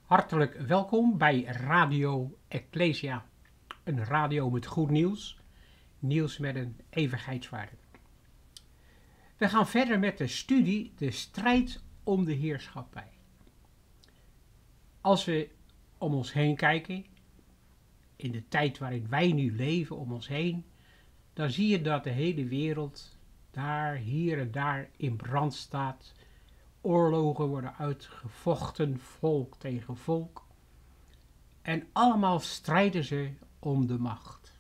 Hartelijk welkom bij Radio Ecclesia, een radio met goed nieuws, nieuws met een eeuwigheidswaarde. We gaan verder met de studie De strijd om de heerschappij. Als we om ons heen kijken, in de tijd waarin wij nu leven om ons heen, dan zie je dat de hele wereld daar, hier en daar in brand staat. Oorlogen worden uitgevochten, volk tegen volk. En allemaal strijden ze om de macht.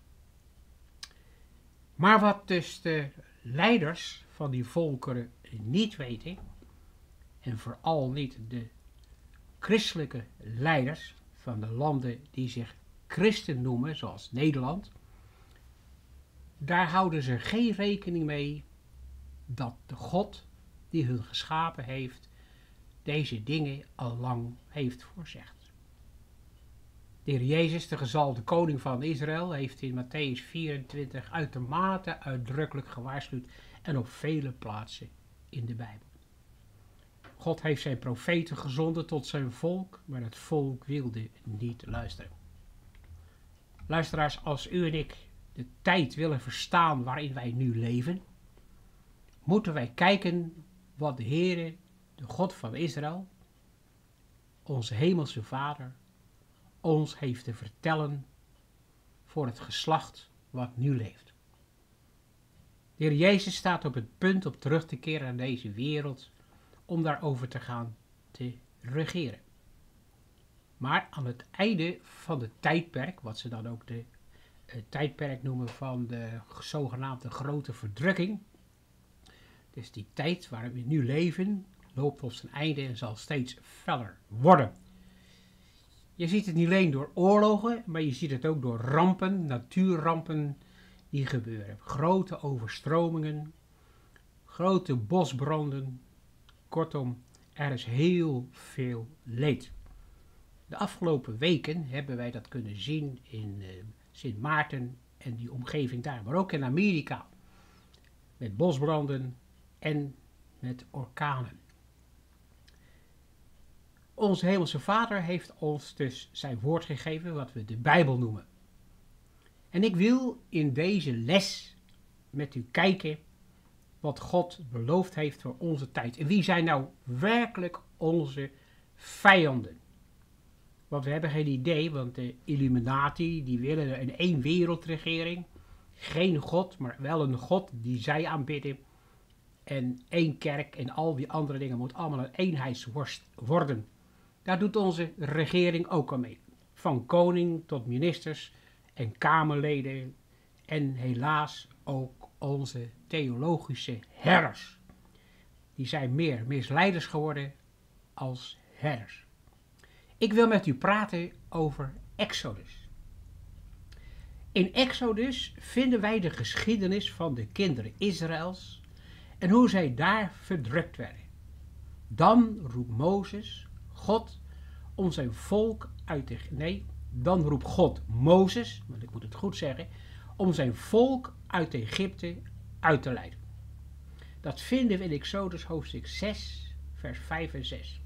Maar wat dus de leiders van die volkeren niet weten, en vooral niet de christelijke leiders van de landen die zich christen noemen, zoals Nederland, daar houden ze geen rekening mee dat de God die hun geschapen heeft, deze dingen al lang heeft voorzegd. De Heer Jezus, de gezalfde koning van Israël, heeft in Mattheüs 24 uitermate uitdrukkelijk gewaarschuwd en op vele plaatsen in de Bijbel. God heeft zijn profeten gezonden tot zijn volk, maar het volk wilde niet luisteren. Luisteraars, als u en ik de tijd willen verstaan waarin wij nu leven, moeten wij kijken wat de Heere, de God van Israël, onze hemelse Vader, ons heeft te vertellen voor het geslacht wat nu leeft. De Heer Jezus staat op het punt om terug te keren naar deze wereld, om daarover te gaan te regeren. Maar aan het einde van het tijdperk, wat ze dan ook de tijdperk noemen van de zogenaamde grote verdrukking, dus die tijd waarin we nu leven, loopt op zijn einde en zal steeds feller worden. Je ziet het niet alleen door oorlogen, maar je ziet het ook door rampen, natuurrampen die gebeuren. Grote overstromingen, grote bosbranden. Kortom, er is heel veel leed. De afgelopen weken hebben wij dat kunnen zien in Sint Maarten en die omgeving daar, maar ook in Amerika. Met bosbranden en met orkanen. Onze hemelse Vader heeft ons dus zijn woord gegeven, wat we de Bijbel noemen. En ik wil in deze les met u kijken wat God beloofd heeft voor onze tijd. En wie zijn nou werkelijk onze vijanden? Want we hebben geen idee, want de Illuminati, die willen een één wereldregering. Geen God, maar wel een God die zij aanbidden. En één kerk en al die andere dingen moet allemaal een eenheidsworst worden. Daar doet onze regering ook al mee. Van koning tot ministers en kamerleden en helaas ook onze theologische herders. Die zijn meer misleiders geworden als herders. Ik wil met u praten over Exodus. In Exodus vinden wij de geschiedenis van de kinderen Israëls en hoe zij daar verdrukt werden. Dan roept Mozes God om zijn volk uit de... dan roept God Mozes, want ik moet het goed zeggen, om zijn volk uit Egypte uit te leiden. Dat vinden we in Exodus hoofdstuk 6, vers 5 en 6.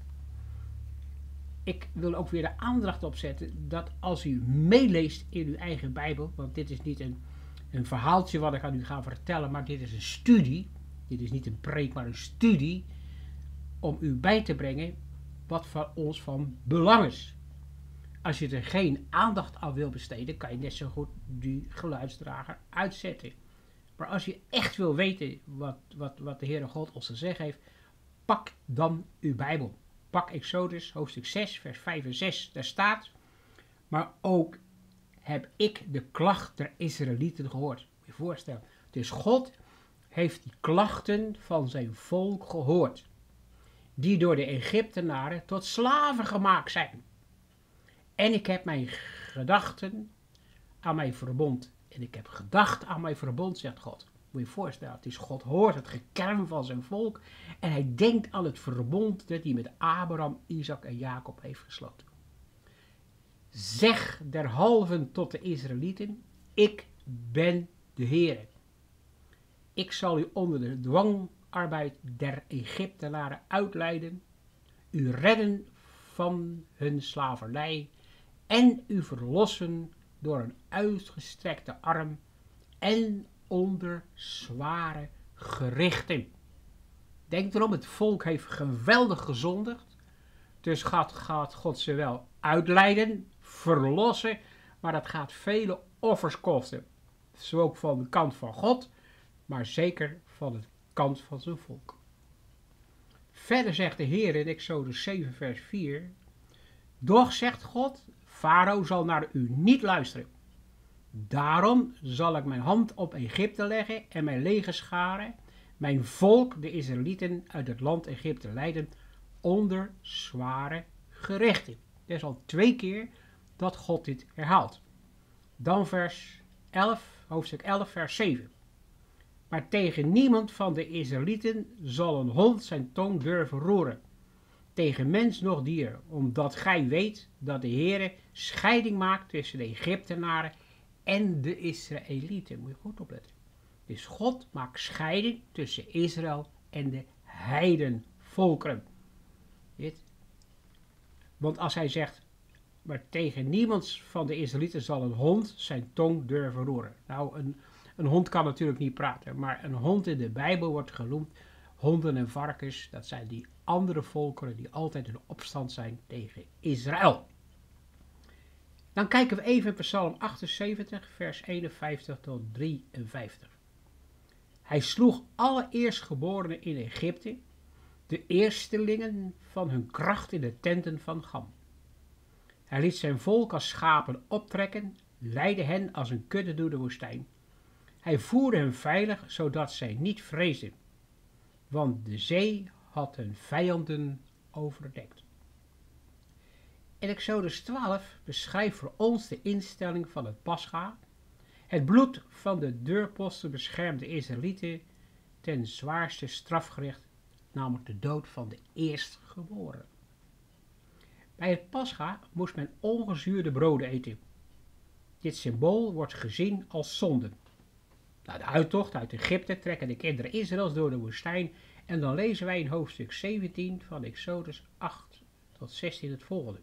Ik wil ook weer de aandacht opzetten dat als u meeleest in uw eigen Bijbel, want dit is niet een verhaaltje wat ik aan u ga vertellen, maar dit is een studie. Dit is niet een preek, maar een studie om u bij te brengen wat voor ons van belang is. Als je er geen aandacht aan wil besteden, kan je net zo goed die geluidsdrager uitzetten. Maar als je echt wil weten wat de Heere God ons te zeggen heeft, pak dan uw Bijbel. Pak Exodus hoofdstuk 6, vers 5 en 6. Daar staat, maar ook heb ik de klacht der Israëlieten gehoord. Moet je voorstellen. Dus God heeft die klachten van zijn volk gehoord, die door de Egyptenaren tot slaven gemaakt zijn. En ik heb mijn gedachten aan mijn verbond. En ik heb gedacht aan mijn verbond, zegt God. Moet je je voorstellen, het is God hoort het gekerm van zijn volk. En hij denkt aan het verbond dat hij met Abraham, Isaac en Jacob heeft gesloten. Zeg derhalve tot de Israëlieten, ik ben de Heere. Ik zal u onder de dwangarbeid der Egyptenaren uitleiden, u redden van hun slavernij en u verlossen door een uitgestrekte arm en onder zware gerichten. Denk erom, het volk heeft geweldig gezondigd. Dus gaat God ze wel uitleiden, verlossen, maar dat gaat vele offers kosten. Zo ook van de kant van God, maar zeker van de kant van zijn volk. Verder zegt de Heer in Exodus 7 vers 4, doch zegt God, Farao zal naar u niet luisteren. Daarom zal ik mijn hand op Egypte leggen en mijn legerscharen, mijn volk, de Israëlieten, uit het land Egypte leiden onder zware gerichten. Dat is al 2 keer dat God dit herhaalt. Dan hoofdstuk 11 vers 7. Maar tegen niemand van de Israëlieten zal een hond zijn tong durven roeren, tegen mens noch dier, omdat gij weet dat de Heere scheiding maakt tussen de Egyptenaren en de Israëlieten. Moet je goed opletten. Dus God maakt scheiding tussen Israël en de heidenvolkeren. Want als hij zegt, maar tegen niemand van de Israëlieten zal een hond zijn tong durven roeren. Nou, een hond kan natuurlijk niet praten, maar een hond in de Bijbel wordt genoemd honden en varkens. Dat zijn die andere volkeren die altijd in opstand zijn tegen Israël. Dan kijken we even in Psalm 78, vers 51 tot 53. Hij sloeg alle eerstgeborenen in Egypte, de eerstelingen van hun kracht in de tenten van Gam. Hij liet zijn volk als schapen optrekken, leidde hen als een kudde door de woestijn. Hij voerde hen veilig, zodat zij niet vreesden, want de zee had hun vijanden overdekt. In Exodus 12 beschrijft voor ons de instelling van het Pascha. Het bloed van de deurposten beschermt de Israëlieten ten zwaarste strafgericht, namelijk de dood van de eerstgeboren. Bij het Pascha moest men ongezuurde broden eten. Dit symbool wordt gezien als zonde. Na de uittocht uit Egypte trekken de kinderen Israëls door de woestijn en dan lezen wij in hoofdstuk 17 van Exodus 8 tot 16 het volgende.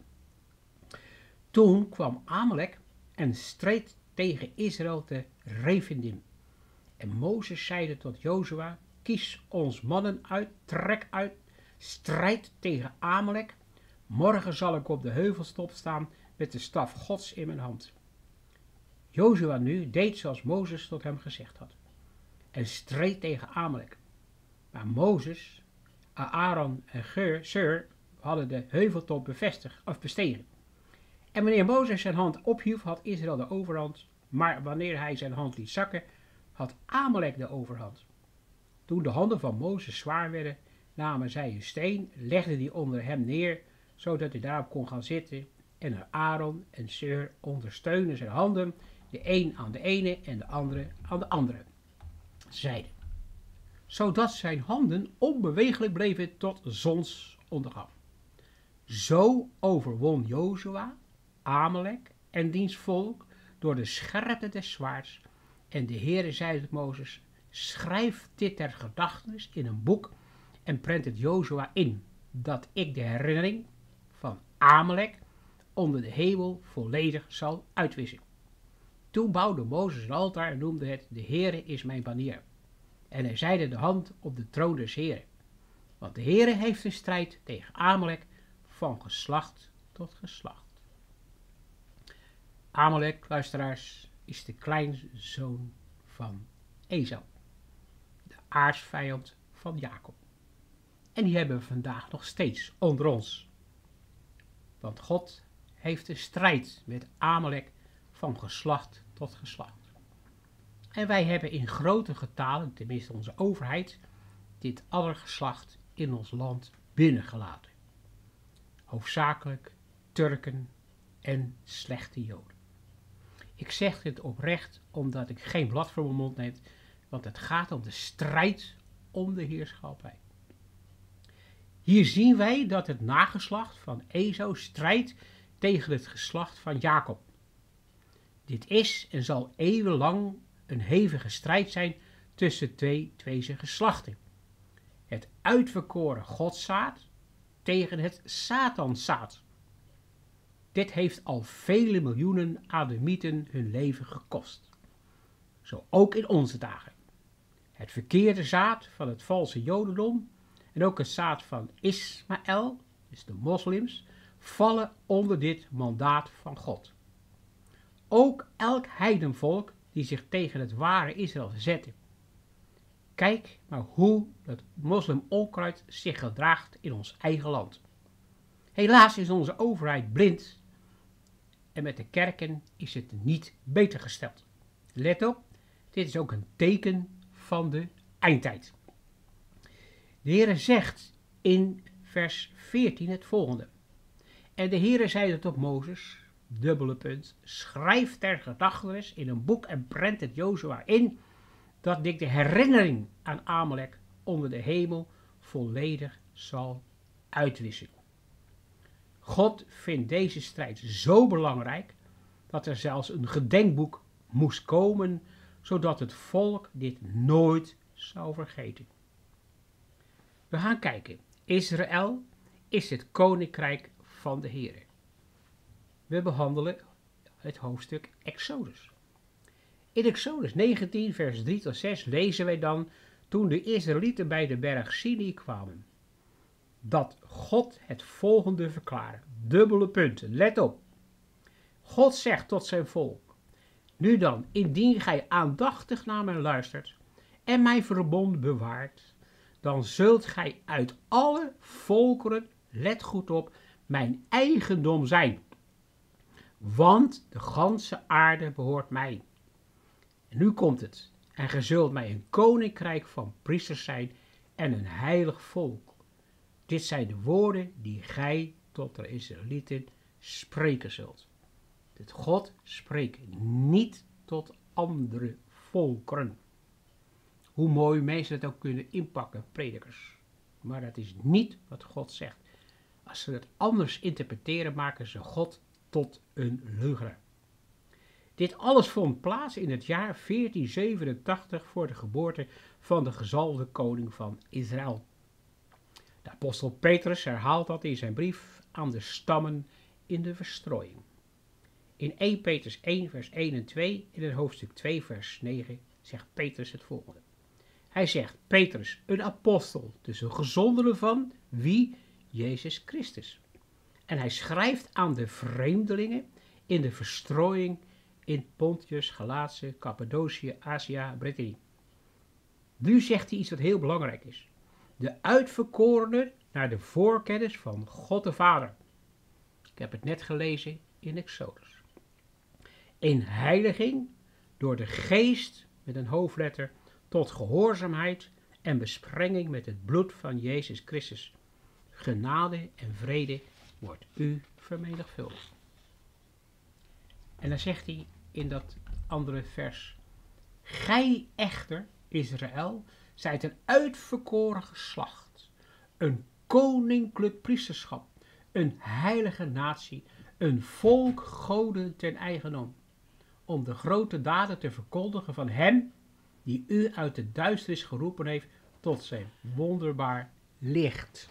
Toen kwam Amalek en streed tegen Israël te Refidim. En Mozes zeide tot Jozua, kies ons mannen uit, trek uit, strijd tegen Amalek. Morgen zal ik op de heuvelstop staan met de staf Gods in mijn hand. Jozua nu deed zoals Mozes tot hem gezegd had en streed tegen Amalek. Maar Mozes, Aaron en Sur hadden de heuveltop bestegen. En wanneer Mozes zijn hand ophief, had Israël de overhand, maar wanneer hij zijn hand liet zakken, had Amalek de overhand. Toen de handen van Mozes zwaar werden, namen zij een steen, legden die onder hem neer, zodat hij daarop kon gaan zitten, en Aaron en Sur ondersteunden zijn handen, de een aan de ene en de andere aan de andere zijde, zodat zijn handen onbeweeglijk bleven tot zonsondergang. Zo overwon Jozua Amalek en diens volk door de scherpte des zwaards. En de Heere zei tot Mozes, schrijf dit ter gedachtenis in een boek en prent het Jozua in, dat ik de herinnering van Amalek onder de hemel volledig zal uitwissen. Toen bouwde Mozes een altaar en noemde het, de Heere is mijn banier. En hij zeide de hand op de troon des Heeren. Want de Heere heeft een strijd tegen Amalek van geslacht tot geslacht. Amalek, luisteraars, is de kleinzoon van Esau, de aartsvijand van Jacob. En die hebben we vandaag nog steeds onder ons. Want God heeft een strijd met Amalek van geslacht tot geslacht. En wij hebben in grote getalen, tenminste onze overheid, dit allergeslacht in ons land binnengelaten. Hoofdzakelijk Turken en slechte Joden. Ik zeg dit oprecht omdat ik geen blad voor mijn mond neem, want het gaat om de strijd om de heerschappij. Hier zien wij dat het nageslacht van Esau strijdt tegen het geslacht van Jacob. Dit is en zal eeuwenlang een hevige strijd zijn tussen deze geslachten. Het uitverkoren godszaad tegen het satanszaad. Dit heeft al vele miljoenen Adamieten hun leven gekost. Zo ook in onze dagen. Het verkeerde zaad van het valse jodendom en ook het zaad van Ismaël, dus de moslims, vallen onder dit mandaat van God. Ook elk heidenvolk die zich tegen het ware Israël verzette. Kijk maar hoe het moslimonkruid zich gedraagt in ons eigen land. Helaas is onze overheid blind en met de kerken is het niet beter gesteld. Let op, dit is ook een teken van de eindtijd. De Heere zegt in vers 14 het volgende. En de Heere zeide tot Mozes, dubbele punt, schrijf ter gedachtenis in een boek en prent het Jozua in, dat ik de herinnering aan Amalek onder de hemel volledig zal uitwissen. God vindt deze strijd zo belangrijk, dat er zelfs een gedenkboek moest komen, zodat het volk dit nooit zou vergeten. We gaan kijken. Israël is het koninkrijk van de Heere. We behandelen het hoofdstuk Exodus. In Exodus 19 vers 3 tot 6 lezen wij dan, toen de Israëlieten bij de berg Sinai kwamen, dat God het volgende verklaarde. Dubbele punten, let op. God zegt tot zijn volk, nu dan, indien gij aandachtig naar mij luistert en mijn verbond bewaart, dan zult gij uit alle volkeren, let goed op, mijn eigendom zijn. Want de ganse aarde behoort mij. En nu komt het. En gij zult mij een koninkrijk van priesters zijn en een heilig volk. Dit zijn de woorden die gij tot de Israëlieten spreken zult. Dat God spreekt niet tot andere volkeren. Hoe mooi mensen het ook kunnen inpakken, predikers. Maar dat is niet wat God zegt. Als ze het anders interpreteren, maken ze God tot een leugenaar. Dit alles vond plaats in het jaar 1487 voor de geboorte van de gezalfde koning van Israël. De apostel Petrus herhaalt dat in zijn brief aan de stammen in de verstrooiing. In 1 Petrus 1 vers 1 en 2, in het hoofdstuk 2 vers 9, zegt Petrus het volgende. Hij zegt, Petrus, een apostel, dus een gezondene van wie? Jezus Christus. En hij schrijft aan de vreemdelingen in de verstrooiing in Pontius, Galatië, Cappadocië, Azië, Brittannië. Nu zegt hij iets wat heel belangrijk is. De uitverkorenen naar de voorkennis van God de Vader. Ik heb het net gelezen in Exodus. In heiliging door de geest met een hoofdletter tot gehoorzaamheid en besprenging met het bloed van Jezus Christus. Genade en vrede wordt u vermenigvuldigd. En dan zegt hij in dat andere vers. Gij echter, Israël, zijt een uitverkoren geslacht, een koninklijk priesterschap, een heilige natie, een volk goden ten eigendom, om de grote daden te verkondigen van hem die u uit de duisternis geroepen heeft tot zijn wonderbaar licht.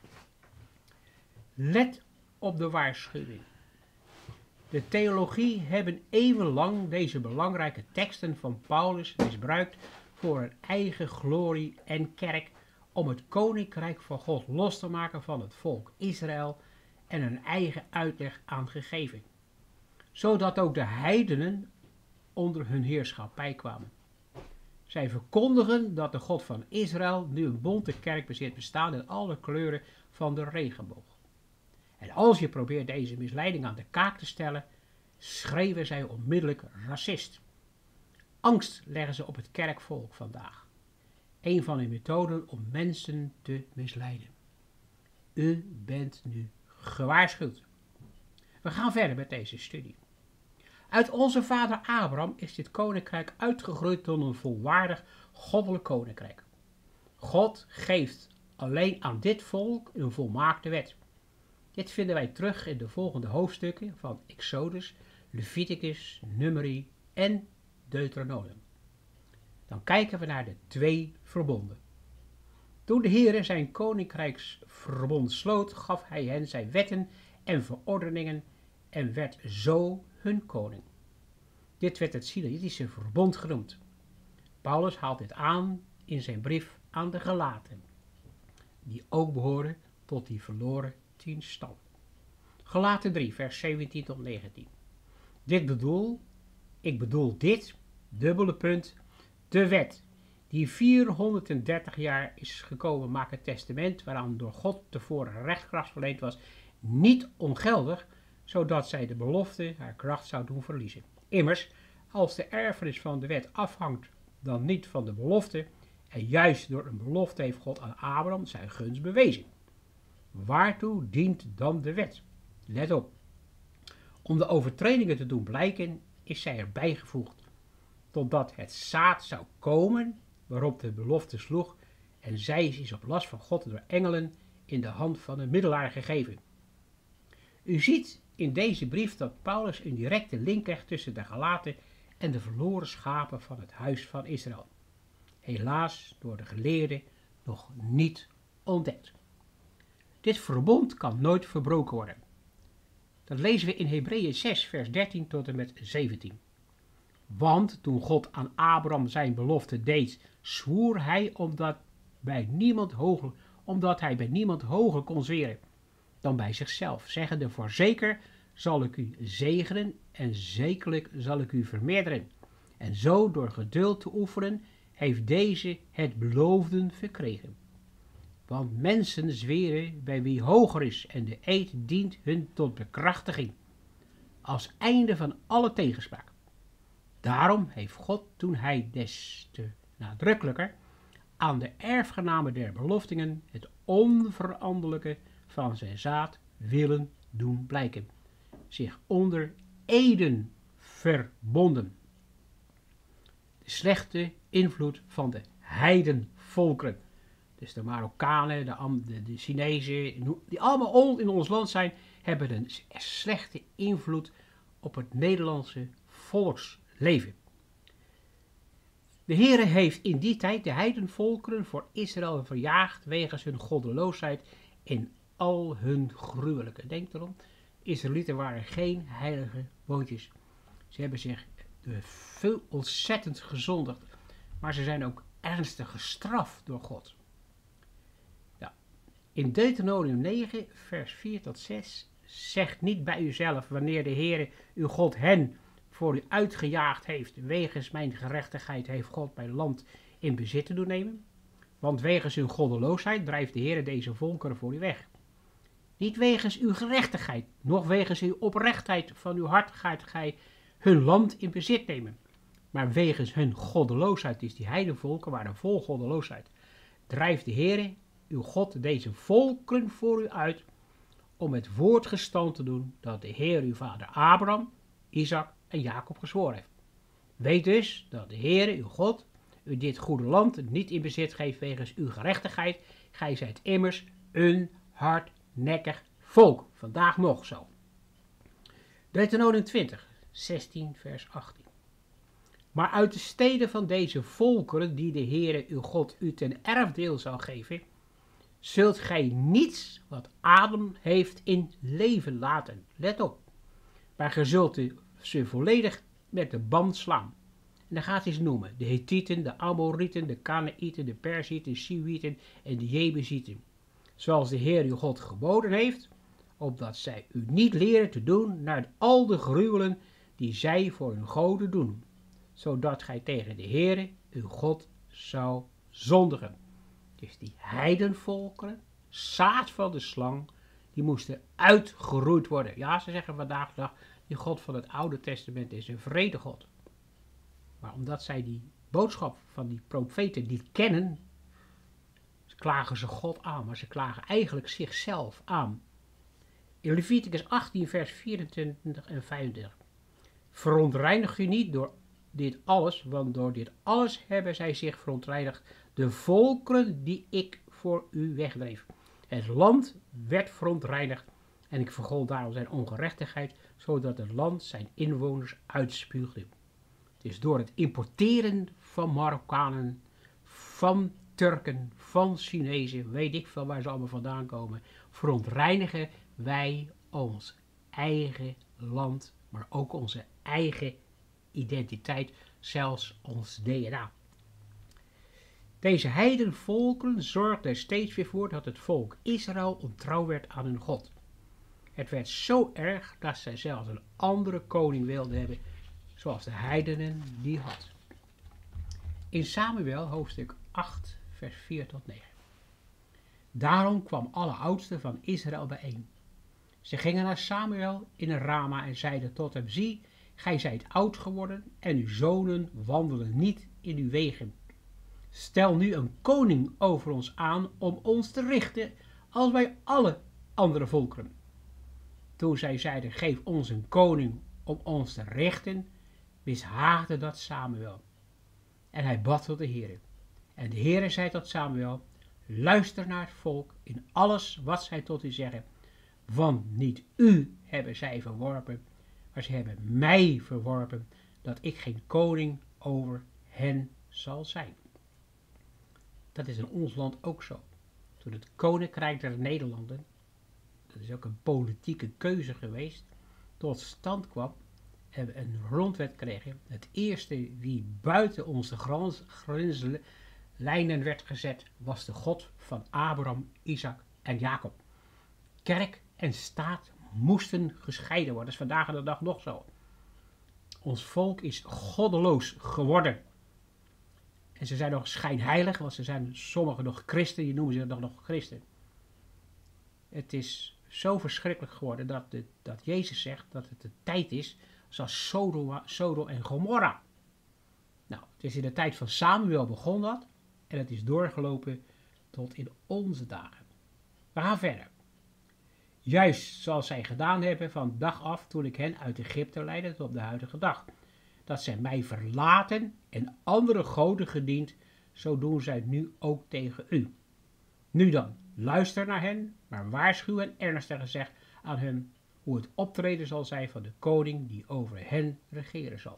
Let op de waarschuwing. De theologie hebben eeuwenlang deze belangrijke teksten van Paulus misbruikt voor een eigen glorie en kerk om het koninkrijk van God los te maken van het volk Israël en een eigen uitleg aan gegeven, zodat ook de heidenen onder hun heerschappij kwamen. Zij verkondigen dat de God van Israël nu een bonte kerk bezit, bestaande in alle kleuren van de regenboog. En als je probeert deze misleiding aan de kaak te stellen, schreeuwen zij onmiddellijk racist. Angst leggen ze op het kerkvolk vandaag. Een van hun methoden om mensen te misleiden. U bent nu gewaarschuwd. We gaan verder met deze studie. Uit onze vader Abraham is dit koninkrijk uitgegroeid tot een volwaardig goddelijk koninkrijk. God geeft alleen aan dit volk een volmaakte wet. Dit vinden wij terug in de volgende hoofdstukken van Exodus, Leviticus, Numeri en Deuteronomium. Dan kijken we naar de 2 verbonden. Toen de Heere zijn koninkrijksverbond sloot, gaf hij hen zijn wetten en verordeningen en werd zo hun koning. Dit werd het Sinaitische verbond genoemd. Paulus haalt dit aan in zijn brief aan de Galaten, die ook behoren tot die verloren 10 stammen. Galaten 3, vers 17 tot 19. Ik bedoel dit, dubbele punt, de wet, die 430 jaar is gekomen, maakt het testament, waaraan door God tevoren rechtskracht verleend was, niet ongeldig, zodat zij de belofte haar kracht zou doen verliezen. Immers, als de erfenis van de wet afhangt dan niet van de belofte, en juist door een belofte heeft God aan Abraham zijn gunst bewezen. Waartoe dient dan de wet? Let op. Om de overtredingen te doen blijken, is zij erbij gevoegd, totdat het zaad zou komen waarop de belofte sloeg, en zij is op last van God door engelen in de hand van een middelaar gegeven. U ziet in deze brief dat Paulus een directe link legt tussen de Galaten en de verloren schapen van het huis van Israël. Helaas door de geleerden nog niet ontdekt. Dit verbond kan nooit verbroken worden. Dat lezen we in Hebreeën 6, vers 13 tot en met 17. Want toen God aan Abraham zijn belofte deed, zwoer hij omdat hij bij niemand hoger kon zweren dan bij zichzelf, zeggende: voorzeker zal ik u zegenen en zekerlijk zal ik u vermeerderen. En zo door geduld te oefenen heeft deze het beloofden verkregen. Want mensen zweren bij wie hoger is en de eed dient hun tot bekrachtiging, als einde van alle tegenspraak. Daarom heeft God, toen hij des te nadrukkelijker aan de erfgenamen der beloftingen het onveranderlijke van zijn zaad willen doen blijken, zich onder eden verbonden. De slechte invloed van de heidenvolkeren, dus de Marokkanen, de Chinezen, die allemaal in ons land zijn, hebben een slechte invloed op het Nederlandse volksleven. De Heere heeft in die tijd de heidenvolkeren voor Israël verjaagd wegens hun goddeloosheid in al hun gruwelijke. Denk erom, Israëlieten waren geen heilige woontjes. Ze hebben zich ontzettend gezondigd, maar ze zijn ook ernstig gestraft door God. Ja. In Deuteronomium 9, vers 4 tot 6, zegt niet bij uzelf wanneer de Heere uw God hen voor u uitgejaagd heeft, wegens mijn gerechtigheid heeft God mijn land in bezit te doen nemen. Want wegens hun goddeloosheid drijft de Heere deze volkeren voor u weg. Niet wegens uw gerechtigheid, noch wegens uw oprechtheid van uw hart gaat gij hun land in bezit nemen. Maar wegens hun goddeloosheid, dus die heidenvolken waren vol goddeloosheid, drijft de Heere, uw God, deze volkeren voor u uit, om het woord gestand te doen dat de Heer uw vader Abraham, Isaac en Jacob gezworen heeft. Weet dus dat de Heere, uw God, u dit goede land niet in bezit geeft wegens uw gerechtigheid. Gij zijt immers een hardnekkig volk. Vandaag nog zo. Deuteronomium 20, 16 vers 18. Maar uit de steden van deze volkeren die de Heere uw God u ten erfdeel zal geven, zult gij niets wat adem heeft in leven laten. Let op. Maar gij zult ze volledig met de band slaan. En dan gaat hij ze noemen. De Hethieten, de Amorieten, de Kanaïten, de Perzieten, de Siwieten en de Jebusieten. Zoals de Heer uw God geboden heeft, opdat zij u niet leren te doen naar al de gruwelen die zij voor hun goden doen. Zodat gij tegen de Heere uw God zou zondigen. Dus die heidenvolkeren, zaad van de slang, die moesten uitgeroeid worden. Ja, ze zeggen vandaag de dag, die God van het Oude Testament is een vredegod. Maar omdat zij die boodschap van die profeten niet kennen, klagen ze God aan, maar ze klagen eigenlijk zichzelf aan. In Leviticus 18 vers 24 en 25. Verontreinigt u niet door dit alles, want door dit alles hebben zij zich verontreinigd, de volkeren die ik voor u wegdreef. Het land werd verontreinigd en ik vergold daarom zijn ongerechtigheid, zodat het land zijn inwoners uitspuugde. Dus door het importeren van Marokkanen, van Turken, van Chinezen, weet ik veel waar ze allemaal vandaan komen, verontreinigen wij ons eigen land, maar ook onze eigen identiteit, zelfs ons DNA. Deze heidenvolken zorgden er steeds weer voor dat het volk Israël ontrouw werd aan hun God. Het werd zo erg dat zij zelfs een andere koning wilden hebben, zoals de heidenen die had. In Samuel hoofdstuk 8 vers 4 tot 9. Daarom kwam alle oudsten van Israël bijeen. Ze gingen naar Samuel in Rama en zeiden tot hem: zie, gij zijt oud geworden en uw zonen wandelen niet in uw wegen. Stel nu een koning over ons aan om ons te richten als bij alle andere volkeren. Toen zij zeiden: geef ons een koning om ons te richten, mishaagde dat Samuel. En hij bad tot de Heere. En de Heere zei tot Samuel: luister naar het volk in alles wat zij tot u zeggen, want niet u hebben zij verworpen, maar ze hebben mij verworpen, dat ik geen koning over hen zal zijn. Dat is in ons land ook zo. Toen het Koninkrijk der Nederlanden, dat is ook een politieke keuze geweest, tot stand kwam en we een grondwet kregen. Het eerste wie buiten onze grenslijnen werd gezet, was de God van Abraham, Isaac en Jacob. Kerk en staat moesten gescheiden worden. Dat is vandaag de dag nog zo. Ons volk is goddeloos geworden. En ze zijn nog schijnheilig, want ze zijn sommigen nog christen, die noemen zich nog christen. Het is zo verschrikkelijk geworden dat Jezus zegt dat het de tijd is zoals Sodom en Gomorra. Nou, het is in de tijd van Samuel begon dat en het is doorgelopen tot in onze dagen. We gaan verder. Juist zoals zij gedaan hebben van dag af toen ik hen uit Egypte leidde tot op de huidige dag. Dat zij mij verlaten en andere goden gediend, zo doen zij nu ook tegen u. Nu dan, luister naar hen, maar waarschuw en ernstig gezegd aan hen hoe het optreden zal zijn van de koning die over hen regeren zal.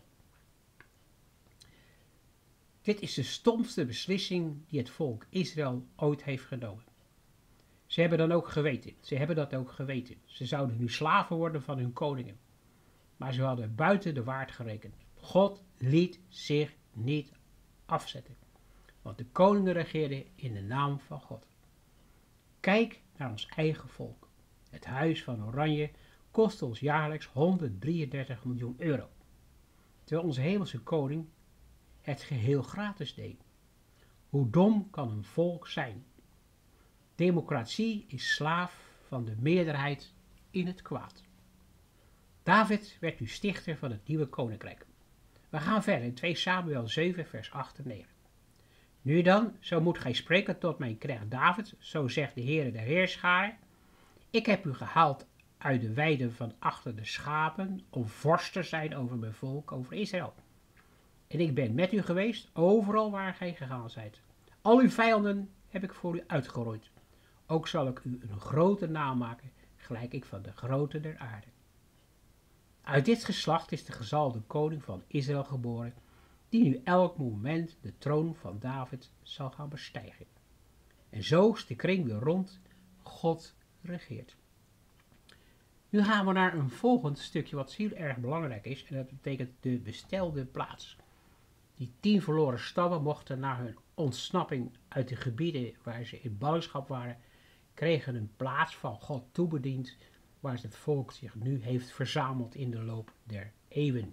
Dit is de stomste beslissing die het volk Israël ooit heeft genomen. Ze hebben dat ook geweten. Ze zouden nu slaven worden van hun koningen. Maar ze hadden buiten de waard gerekend. God liet zich niet afzetten. Want de koningen regeerden in de naam van God. Kijk naar ons eigen volk. Het huis van Oranje kost ons jaarlijks 133 miljoen euro. Terwijl onze hemelse koning het geheel gratis deed. Hoe dom kan een volk zijn? Democratie is slaaf van de meerderheid in het kwaad. David werd nu stichter van het nieuwe koninkrijk. We gaan verder in 2 Samuel 7 vers 8 en 9. Nu dan, zo moet gij spreken tot mijn knecht David, zo zegt de Heere der Heerscharen. Ik heb u gehaald uit de weiden van achter de schapen, om vorst te zijn over mijn volk, over Israël. En ik ben met u geweest, overal waar gij gegaan zijt. Al uw vijanden heb ik voor u uitgeroeid. Ook zal ik u een grote naam maken, gelijk ik van de grootte der aarde. Uit dit geslacht is de gezalfde koning van Israël geboren, die nu elk moment de troon van David zal gaan bestijgen. En zo is de kring weer rond, God regeert. Nu gaan we naar een volgend stukje wat heel erg belangrijk is, en dat betekent de bestelde plaats. Die 10 verloren stammen mochten na hun ontsnapping uit de gebieden waar ze in ballingschap waren, kregen een plaats van God toebediend, waar het volk zich nu heeft verzameld in de loop der eeuwen.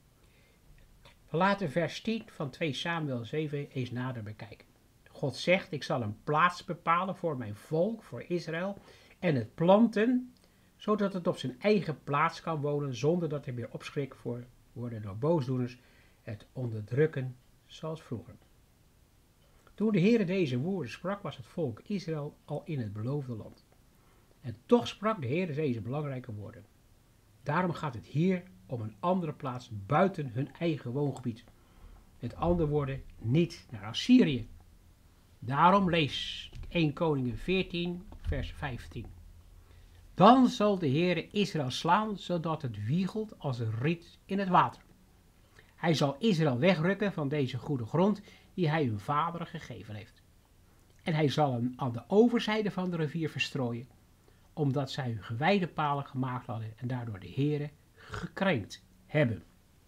We laten vers 10 van 2 Samuel 7 eens nader bekijken. God zegt: ik zal een plaats bepalen voor mijn volk, voor Israël, en het planten, zodat het op zijn eigen plaats kan wonen, zonder dat er meer opschrik voor worden door boosdoeners, het onderdrukken zoals vroeger. Toen de Heere deze woorden sprak, was het volk Israël al in het beloofde land. En toch sprak de Heere deze belangrijke woorden. Daarom gaat het hier om een andere plaats buiten hun eigen woongebied. Met andere woorden, niet naar Assyrië. Daarom lees 1 Koningen 14, vers 15. Dan zal de Heere Israël slaan, zodat het wiegelt als een riet in het water. Hij zal Israël wegrukken van deze goede grond die hij hun vaderen gegeven heeft. En hij zal hem aan de overzijde van de rivier verstrooien, omdat zij hun gewijde palen gemaakt hadden en daardoor de Heere gekrenkt hebben.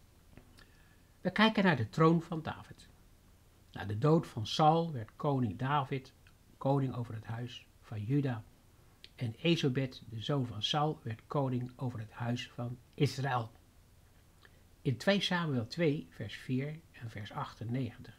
We kijken naar de troon van David. Na de dood van Saul werd koning David koning over het huis van Juda. En Ezobed, de zoon van Saul, werd koning over het huis van Israël. In 2 Samuel 2, vers 4 en vers 8 en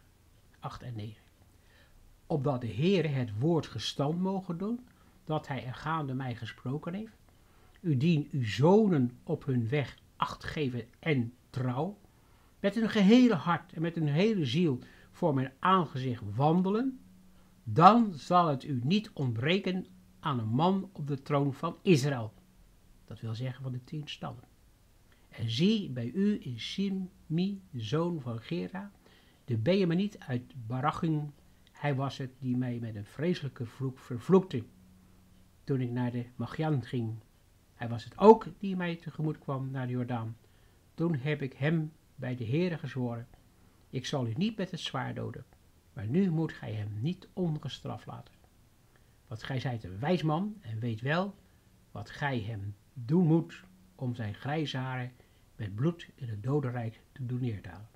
9. Opdat de Heere het woord gestand mogen doen, dat hij er gaande mij gesproken heeft. U dien uw zonen op hun weg acht geven en trouw, met hun gehele hart en met hun hele ziel voor mijn aangezicht wandelen, dan zal het u niet ontbreken aan een man op de troon van Israël. Dat wil zeggen van de 10 stammen. En zie, bij u is Shimei, de zoon van Gera, de Benjaminiet uit Barachim. Hij was het die mij met een vreselijke vloek vervloekte toen ik naar de Magian ging. Hij was het ook die mij tegemoet kwam naar de Jordaan. Toen heb ik hem bij de Heere gezworen: ik zal u niet met het zwaard doden, maar nu moet gij hem niet ongestraft laten. Want gij zijt een wijs man en weet wel wat gij hem doen moet om zijn grijze haren met bloed in het dodenrijk te doen neerdalen.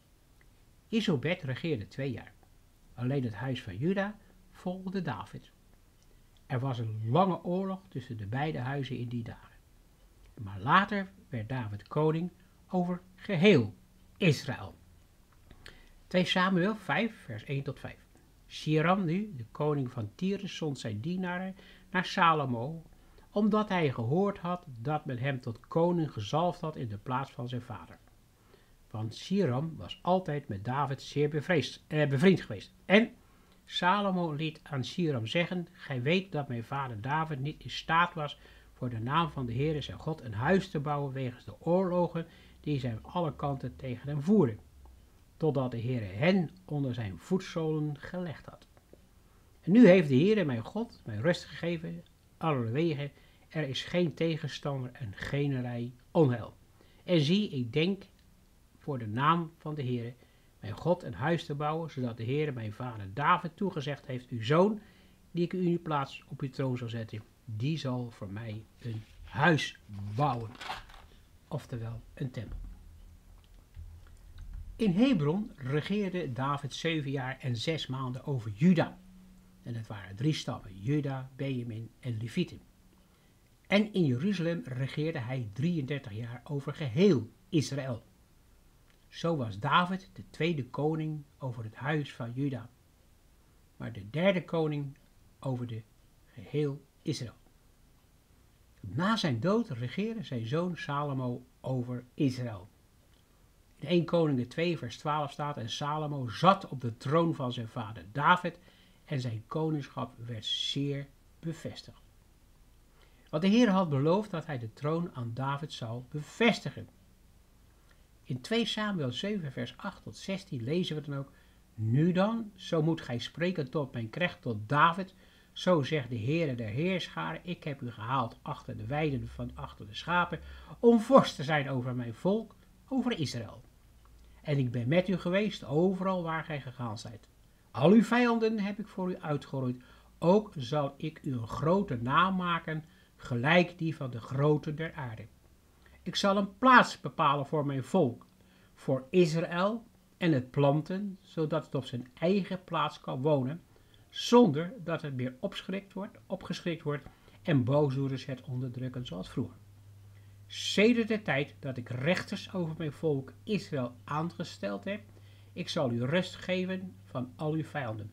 Ezobed regeerde 2 jaar. Alleen het huis van Juda volgde David. Er was een lange oorlog tussen de beide huizen in die dagen. Maar later werd David koning over geheel Israël. 2 Samuel 5, vers 1 tot 5. Shiram nu, de koning van Tyrus, zond zijn dienaren naar Salomo, omdat hij gehoord had dat men hem tot koning gezalfd had in de plaats van zijn vader. Want Shiram was altijd met David zeer bevriend geweest. En Salomo liet aan Shiram zeggen: gij weet dat mijn vader David niet in staat was voor de naam van de Heere zijn God een huis te bouwen wegens de oorlogen die zij aan alle kanten tegen hem voerden, totdat de Heere hen onder zijn voetzolen gelegd had. En nu heeft de Heere mijn God mij rust gegeven, alle wegen, er is geen tegenstander en geen rij onheil. En zie, ik denk voor de naam van de Heere mijn God een huis te bouwen, zodat de Heere mijn vader David toegezegd heeft: uw zoon, die ik u in uw plaats op uw troon zal zetten, die zal voor mij een huis bouwen. Oftewel een tempel. In Hebron regeerde David 7 jaar en 6 maanden over Juda. En het waren 3 stammen: Juda, Benjamin en Levieten. En in Jeruzalem regeerde hij 33 jaar over geheel Israël. Zo was David de 2e koning over het huis van Juda, maar de 3e koning over de geheel Israël. Na zijn dood regeerde zijn zoon Salomo over Israël. In 1 Koningen 2 vers 12 staat: en Salomo zat op de troon van zijn vader David en zijn koningschap werd zeer bevestigd. Want de Heer had beloofd dat hij de troon aan David zou bevestigen. In 2 Samuel 7 vers 8 tot 16 lezen we dan ook: nu dan, zo moet gij spreken tot mijn knecht, tot David. Zo zegt de Heere der Heerscharen: ik heb u gehaald achter de weiden van achter de schapen, om vorst te zijn over mijn volk, over Israël. En ik ben met u geweest, overal waar gij gegaan zijt. Al uw vijanden heb ik voor u uitgeroeid. Ook zal ik u een grote naam maken, gelijk die van de groten der aarde. Ik zal een plaats bepalen voor mijn volk, voor Israël, en het planten, zodat het op zijn eigen plaats kan wonen, zonder dat het meer opgeschrikt wordt en boosdoeners het onderdrukken zoals vroeger. Sedert de tijd dat ik rechters over mijn volk Israël aangesteld heb, ik zal u rust geven van al uw vijanden.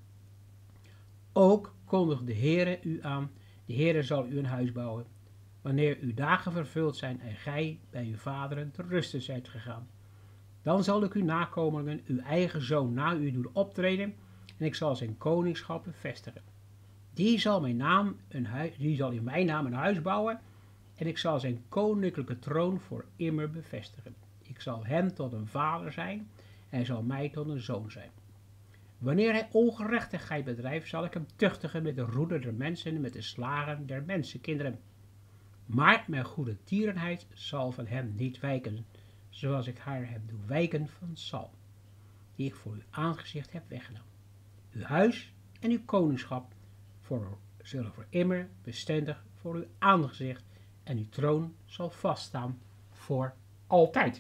Ook kondigt de Heere u aan: de Heere zal u een huis bouwen, wanneer uw dagen vervuld zijn en gij bij uw vaderen te rusten zijt gegaan. Dan zal ik uw nakomelingen, uw eigen zoon, na u doen optreden, en ik zal zijn koningschap bevestigen. Die zal in mijn naam een huis bouwen, en ik zal zijn koninklijke troon voor immer bevestigen. Ik zal hem tot een vader zijn, en hij zal mij tot een zoon zijn. Wanneer hij ongerechtigheid bedrijft, zal ik hem tuchtigen met de roede der mensen en met de slagen der mensenkinderen. Maar mijn goede tierenheid zal van hem niet wijken, zoals ik haar heb doen wijken van Saul, die ik voor uw aangezicht heb weggenomen. Uw huis en uw koningschap zullen voor immer bestendig voor uw aangezicht, en uw troon zal vaststaan voor altijd.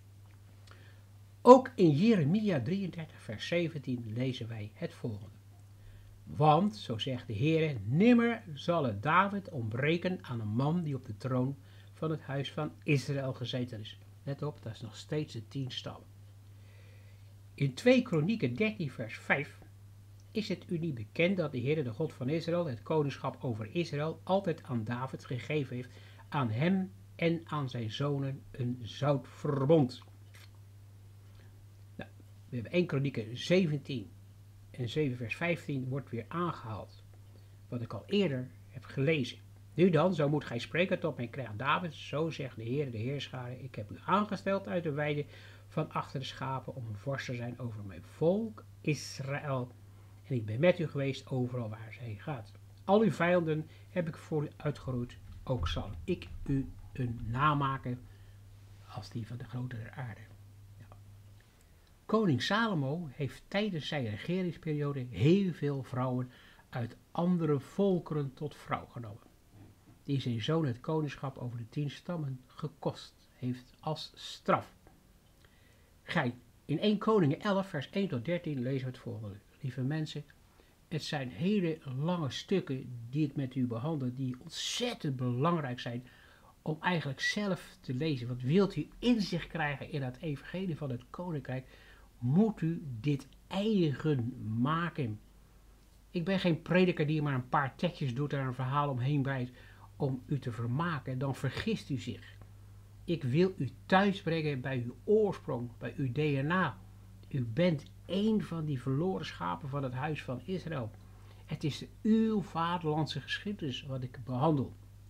Ook in Jeremia 33 vers 17 lezen wij het volgende. Want, zo zegt de Heer, nimmer zal het David ontbreken aan een man die op de troon van het huis van Israël gezeten is. Let op, dat is nog steeds de 10 stammen. In 2 Kronieken 13 vers 5 is het u niet bekend dat de Heer, de God van Israël, het koningschap over Israël, altijd aan David gegeven heeft, aan hem en aan zijn zonen een zout verbond. Nou, we hebben 1 Kronieken 17 en 7 vers 15 wordt weer aangehaald, wat ik al eerder heb gelezen. Nu dan, zo moet gij spreken tot mijn knecht David, zo zegt de Heer, de Heerscharen, ik heb u aangesteld uit de weide van achter de schapen om een vorst te zijn over mijn volk Israël. En ik ben met u geweest overal waar zij heen gaat. Al uw vijanden heb ik voor u uitgeroeid, ook zal ik u een naam maken als die van de grote der aarde. Ja. Koning Salomo heeft tijdens zijn regeringsperiode heel veel vrouwen uit andere volkeren tot vrouw genomen, die zijn zoon het koningschap over de 10 stammen gekost heeft als straf. In 1 Koningen 11 vers 1 tot 13 lezen we het volgende. Lieve mensen, het zijn hele lange stukken die ik met u behandel, die ontzettend belangrijk zijn om eigenlijk zelf te lezen. Want wilt u inzicht krijgen in het evangelie van het koninkrijk, moet u dit eigen maken. Ik ben geen prediker die maar een paar tekstjes doet en een verhaal omheen breidt om u te vermaken, dan vergist u zich. Ik wil u thuisbrengen bij uw oorsprong, bij uw DNA. U bent één van die verloren schapen van het huis van Israël. Het is uw vaderlandse geschiedenis wat ik behandel.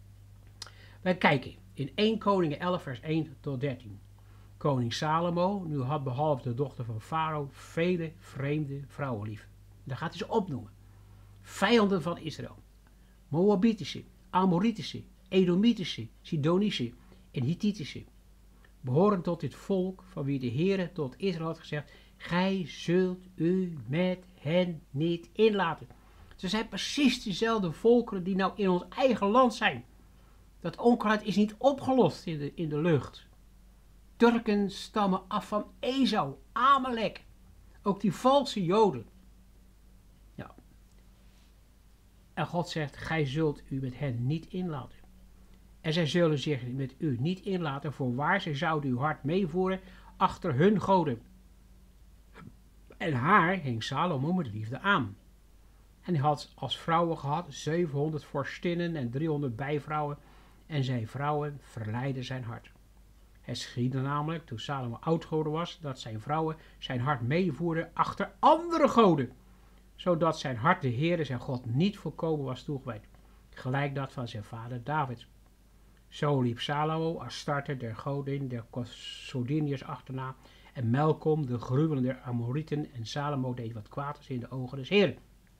Wij kijken in 1 Koningen 11 vers 1 tot 13. Koning Salomo nu had behalve de dochter van Farao vele vreemde vrouwen lief. Daar gaat hij ze opnoemen. Vijanden van Israël. Moabitische, Amoritische, Edomitische, Sidonische en Hittitische. Behoren tot dit volk van wie de Heere tot Israël had gezegd, gij zult u met hen niet inlaten. Ze zijn precies dezelfde volkeren die nou in ons eigen land zijn. Dat onkruid is niet opgelost in de lucht. Turken stammen af van Esau, Amalek. Ook die valse Joden. Ja. En God zegt, gij zult u met hen niet inlaten. En zij zullen zich met u niet inlaten, voorwaar zij zouden uw hart meevoeren achter hun goden. En haar hing Salomo met liefde aan. En hij had als vrouwen gehad 700 vorstinnen en 300 bijvrouwen. En zijn vrouwen verleidden zijn hart. Het geschiedde namelijk, toen Salomo oud geworden was, dat zijn vrouwen zijn hart meevoerden achter andere goden. Zodat zijn hart de Heere zijn God niet volkomen was toegewijd. Gelijk dat van zijn vader David. Zo liep Salomo als starter der godin der Sodiniërs achterna. En Melkom de gruwelen der Amorieten. En Salomo deed wat kwaad was in de ogen des Heeren.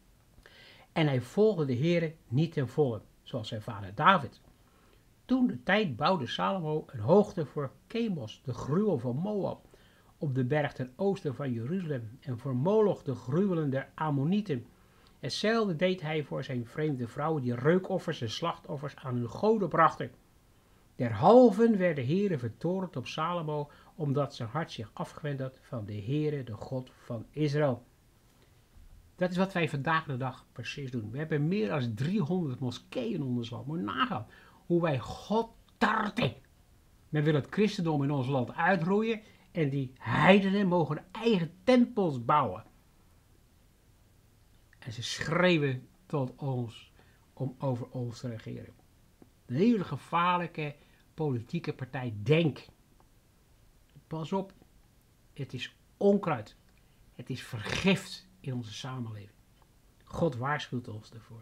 En hij volgde de Heere niet ten volle, zoals zijn vader David. Toen de tijd bouwde Salomo een hoogte voor Chemos, de gruwel van Moab, op de berg ten oosten van Jeruzalem, en voor Moloch de gruwelen der Ammonieten. Hetzelfde deed hij voor zijn vreemde vrouwen, die reukoffers en slachtoffers aan hun goden brachten. Derhalve werd de Heere vertoornd op Salomo, omdat zijn hart zich afgewend had van de Heere, de God van Israël. Dat is wat wij vandaag de dag precies doen. We hebben meer dan 300 moskeeën in ons land. Moet je nagaan hoe wij God tarten. Men wil het christendom in ons land uitroeien en die heidenen mogen eigen tempels bouwen. En ze schreeuwen tot ons om over ons te regeren. Een hele gevaarlijke politieke partij, Denk. Pas op, het is onkruid. Het is vergift in onze samenleving. God waarschuwt ons ervoor.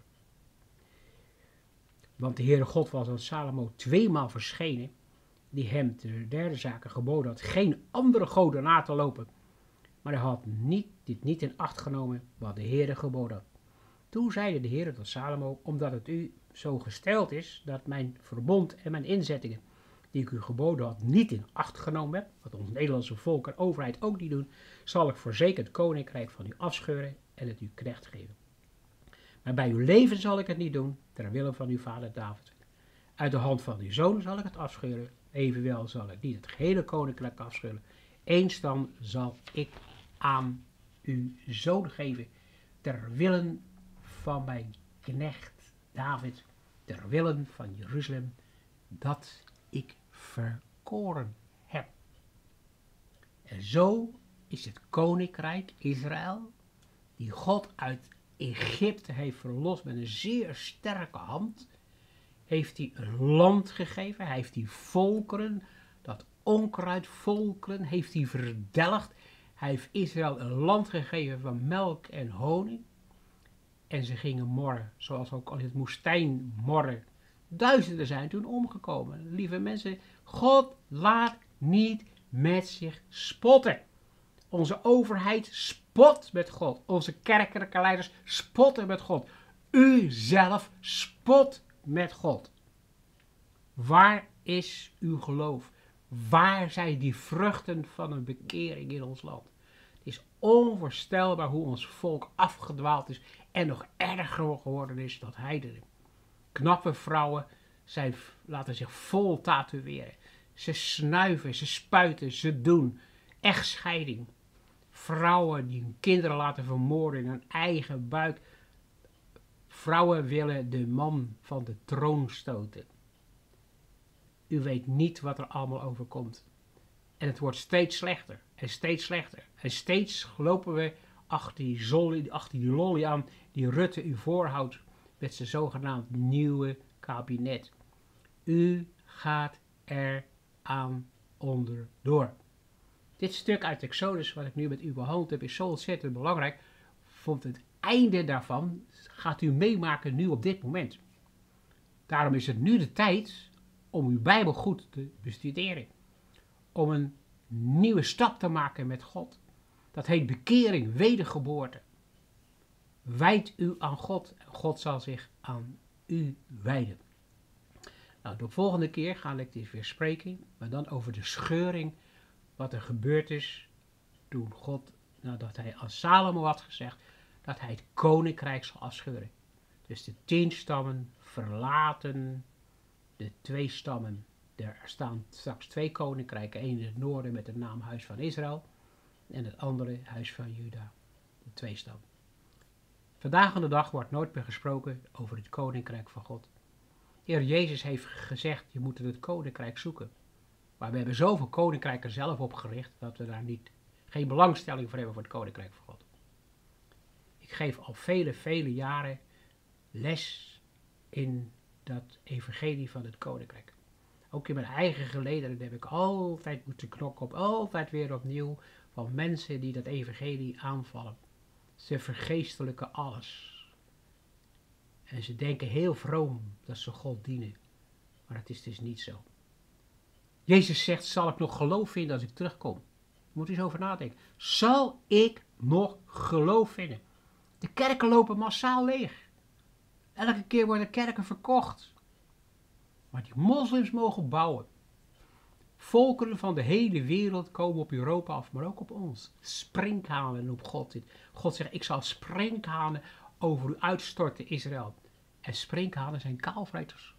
Want de Heere God was aan Salomo 2-maal verschenen, die hem ter derde zake geboden had geen andere goden na te lopen. Maar hij had dit niet in acht genomen wat de Heere geboden had. Toen zeide de Heere tot Salomo, omdat het u zo gesteld is, dat mijn verbond en mijn inzettingen, die ik u geboden had, niet in acht genomen heb, wat ons Nederlandse volk en overheid ook niet doen, zal ik voorzeker het koninkrijk van u afscheuren en het uw knecht geven. Maar bij uw leven zal ik het niet doen, ter wille van uw vader David. Uit de hand van uw zoon zal ik het afscheuren, Evenwel zal ik niet het gehele koninkrijk afschudden. 1 stam zal ik aan uw zoon geven, ter wille van mijn knecht David, ter wille van Jeruzalem, dat ik verkoren heb. En zo is het koninkrijk Israël, die God uit Egypte heeft verlost met een zeer sterke hand, heeft hij een land gegeven. Hij heeft die volkeren, dat onkruidvolkeren, heeft hij verdelgd. Hij heeft Israël een land gegeven van melk en honing. En ze gingen morren, zoals ook al in het woestijn morren. Duizenden zijn toen omgekomen. Lieve mensen, God laat niet met zich spotten. Onze overheid spot met God. Onze kerkelijke leiders spotten met God. U zelf spot met God. Waar is uw geloof? Waar zijn die vruchten van een bekering in ons land? Het is onvoorstelbaar hoe ons volk afgedwaald is en nog erger geworden is dan heidenen. Knappe vrouwen laten zich vol tatoeëren. Ze snuiven, ze spuiten, ze doen echtscheiding. Vrouwen die hun kinderen laten vermoorden in hun eigen buik. Vrouwen willen de man van de troon stoten. U weet niet wat er allemaal overkomt. En het wordt steeds slechter en steeds slechter. En steeds lopen we achter die lolly aan die Rutte u voorhoudt met zijn zogenaamd nieuwe kabinet. U gaat er aan onderdoor. Dit stuk uit Exodus wat ik nu met u behandeld heb is zo ontzettend belangrijk. Vond het einde daarvan gaat u meemaken nu op dit moment. Daarom is het nu de tijd om uw Bijbel goed te bestuderen. Om een nieuwe stap te maken met God. Dat heet bekering, wedergeboorte. Wijd u aan God en God zal zich aan u wijden. Nou, de volgende keer ga ik dit weer spreken, maar dan over de scheuring, wat er gebeurd is toen God, nadat hij aan Salomo had gezegd, dat hij het koninkrijk zal afscheuren. Dus de 10 stammen verlaten de 2 stammen. Er staan straks 2 koninkrijken, één in het noorden met de naam Huis van Israël en het andere Huis van Juda, de 2 stammen. Vandaag aan de dag wordt nooit meer gesproken over het koninkrijk van God. Heer Jezus heeft gezegd, je moet het koninkrijk zoeken. Maar we hebben zoveel koninkrijken zelf opgericht, dat we daar geen belangstelling voor hebben voor het koninkrijk van God. Ik geef al vele jaren les in dat evangelie van het koninkrijk. Ook in mijn eigen gelederen heb ik altijd moeten knokken op, altijd weer opnieuw, van mensen die dat evangelie aanvallen. Ze vergeestelijken alles. En ze denken heel vroom dat ze God dienen. Maar dat is dus niet zo. Jezus zegt, zal ik nog geloof vinden als ik terugkom? Moet u eens over nadenken. Zal ik nog geloof vinden? De kerken lopen massaal leeg. Elke keer worden kerken verkocht. Maar die moslims mogen bouwen. Volkeren van de hele wereld komen op Europa af, maar ook op ons. Sprinkhanen op God. God zegt, ik zal sprinkhanen over u uitstorten, Israël. En sprinkhanen zijn kaalvreters.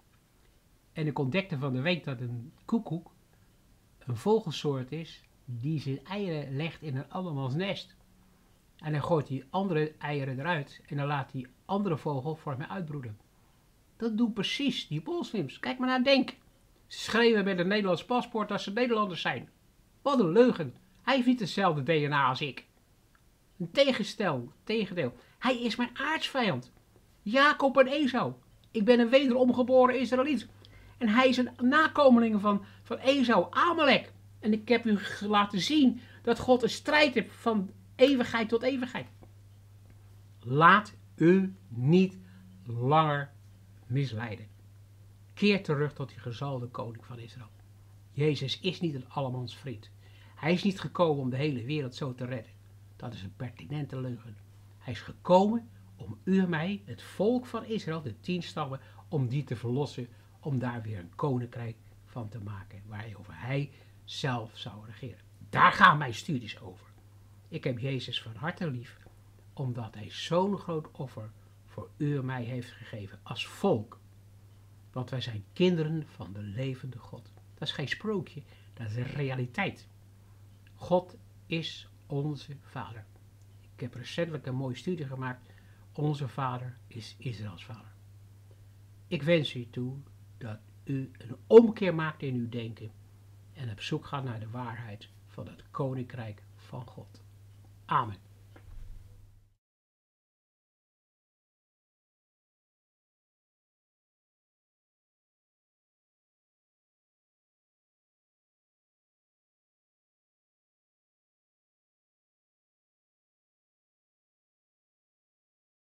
En ik ontdekte van de week dat een koekoek een vogelsoort is die zijn eieren legt in een andermans nest. En dan gooit die andere eieren eruit en dan laat die andere vogel voor mij uitbroeden. Dat doen precies die moslims. Kijk maar naar denken. Ze schreeuwen met een Nederlands paspoort dat ze Nederlanders zijn. Wat een leugen. Hij heeft niet hetzelfde DNA als ik. Een tegendeel. Hij is mijn aartsvijand. Jacob en Esau. Ik ben een wederom geboren Israëliet. En hij is een nakomeling van Esau, Amalek. En ik heb u laten zien dat God een strijd heeft van eeuwigheid tot eeuwigheid. Laat u niet langer misleiden. Keer terug tot die gezalde koning van Israël. Jezus is niet een allemans vriend. Hij is niet gekomen om de hele wereld zo te redden. Dat is een pertinente leugen. Hij is gekomen om u en mij, het volk van Israël, de 10 stammen, om die te verlossen, om daar weer een koninkrijk van te maken, waarover hij zelf zou regeren. Daar gaan mijn studies over. Ik heb Jezus van harte lief, omdat hij zo'n groot offer voor u en mij heeft gegeven als volk. Want wij zijn kinderen van de levende God. Dat is geen sprookje, dat is een realiteit. God is onze Vader. Ik heb recentelijk een mooie studie gemaakt. Onze Vader is Israëls Vader. Ik wens u toe dat u een omkeer maakt in uw denken en op zoek gaat naar de waarheid van het Koninkrijk van God. Amen.